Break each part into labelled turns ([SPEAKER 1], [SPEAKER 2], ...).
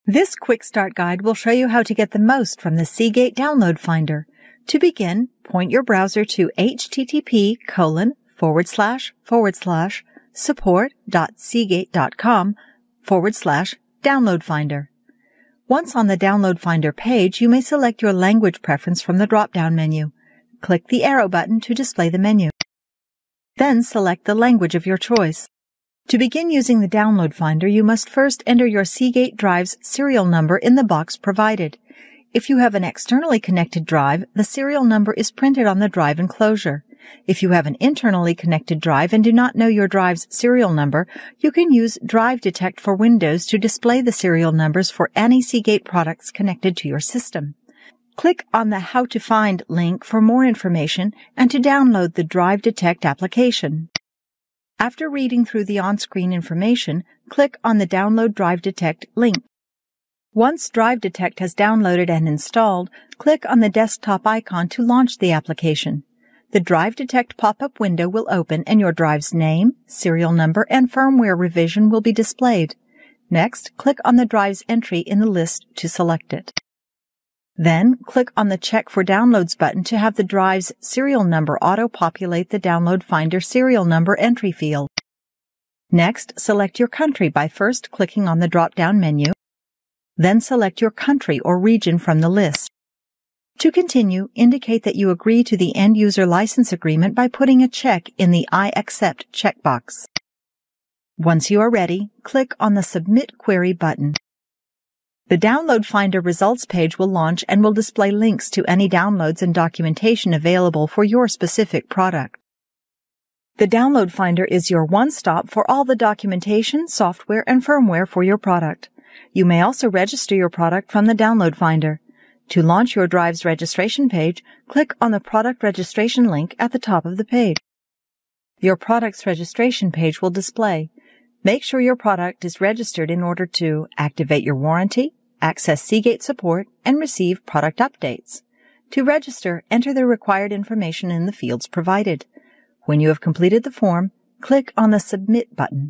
[SPEAKER 1] This quick start guide will show you how to get the most from the Seagate Download Finder. To begin, point your browser to http://support.seagate.com/download finder. Once on the Download Finder page, you may select your language preference from the drop-down menu. Click the arrow button to display the menu. Then select the language of your choice. To begin using the Download Finder, you must first enter your Seagate drive's serial number in the box provided. If you have an externally connected drive, the serial number is printed on the drive enclosure. If you have an internally connected drive and do not know your drive's serial number, you can use Drive Detect for Windows to display the serial numbers for any Seagate products connected to your system. Click on the How to Find link for more information and to download the Drive Detect application. After reading through the on-screen information, click on the Download Drive Detect link. Once Drive Detect has downloaded and installed, click on the desktop icon to launch the application. The Drive Detect pop-up window will open and your drive's name, serial number, and firmware revision will be displayed. Next, click on the drive's entry in the list to select it. Then, click on the Check for Downloads button to have the drive's serial number auto-populate the Download Finder serial number entry field. Next, select your country by first clicking on the drop-down menu. Then select your country or region from the list. To continue, indicate that you agree to the End-User License Agreement by putting a check in the I Accept checkbox. Once you are ready, click on the Submit Query button. The Download Finder results page will launch and will display links to any downloads and documentation available for your specific product. The Download Finder is your one-stop for all the documentation, software, and firmware for your product. You may also register your product from the Download Finder. To launch your drive's registration page, click on the Product Registration link at the top of the page. Your product's registration page will display. Make sure your product is registered in order to activate your warranty, access Seagate support, and receive product updates. To register, enter the required information in the fields provided. When you have completed the form, click on the Submit button.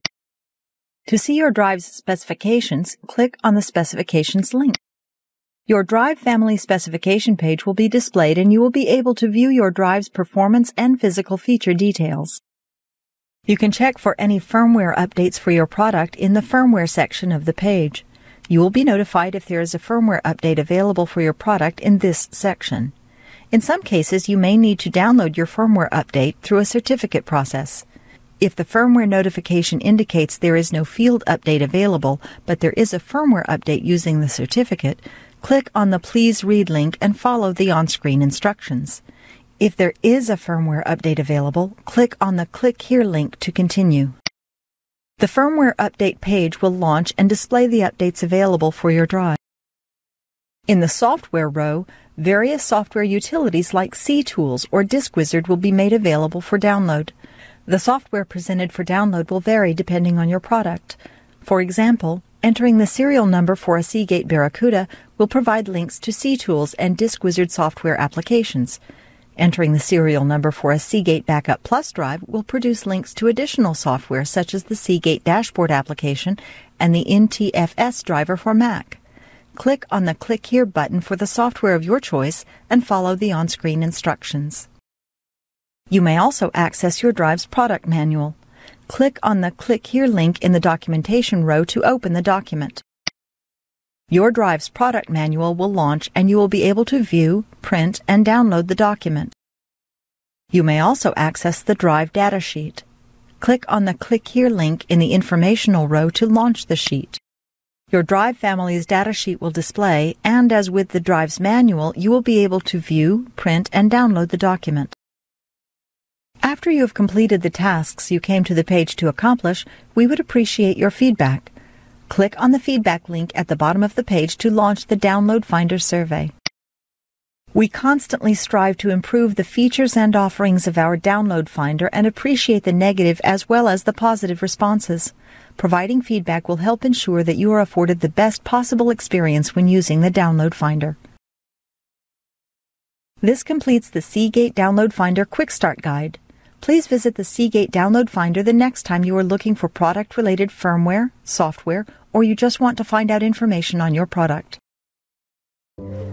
[SPEAKER 1] To see your drive's specifications, click on the Specifications link. Your drive family specification page will be displayed and you will be able to view your drive's performance and physical feature details. You can check for any firmware updates for your product in the Firmware section of the page. You will be notified if there is a firmware update available for your product in this section. In some cases, you may need to download your firmware update through a certificate process. If the firmware notification indicates there is no field update available, but there is a firmware update using the certificate, click on the Please Read link and follow the on-screen instructions. If there is a firmware update available, click on the Click Here link to continue. The firmware update page will launch and display the updates available for your drive. In the Software row, various software utilities like CTools or DiskWizard will be made available for download. The software presented for download will vary depending on your product. For example, entering the serial number for a Seagate Barracuda will provide links to CTools and DiskWizard software applications. Entering the serial number for a Seagate Backup Plus drive will produce links to additional software such as the Seagate Dashboard application and the NTFS driver for Mac. Click on the Click Here button for the software of your choice and follow the on-screen instructions. You may also access your drive's product manual. Click on the Click Here link in the Documentation row to open the document. Your drive's product manual will launch and you will be able to view, print, and download the document. You may also access the drive data sheet. Click on the Click Here link in the Informational row to launch the sheet. Your drive family's data sheet will display, and as with the drive's manual, you will be able to view, print, and download the document. After you have completed the tasks you came to the page to accomplish, we would appreciate your feedback. Click on the feedback link at the bottom of the page to launch the Download Finder survey. We constantly strive to improve the features and offerings of our Download Finder and appreciate the negative as well as the positive responses. Providing feedback will help ensure that you are afforded the best possible experience when using the Download Finder. This completes the Seagate Download Finder Quick Start Guide. Please visit the Seagate Download Finder the next time you are looking for product-related firmware, software, or you just want to find out information on your product.